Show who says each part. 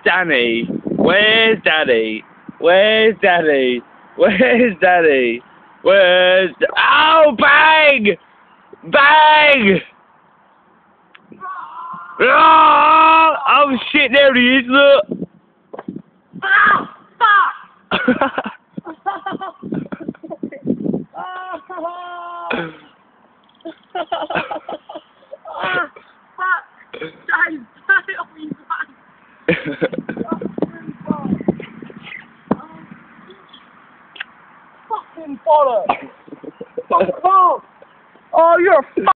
Speaker 1: Danny? Where's Daddy? Where's Daddy? Where's Daddy? Where's... Oh, bang! Bang! Oh, shit, there he is, look!
Speaker 2: Ah, fuck! Fuck! Dave, turn it off his face! Fucking bollocks! Fuck off! Oh, you're a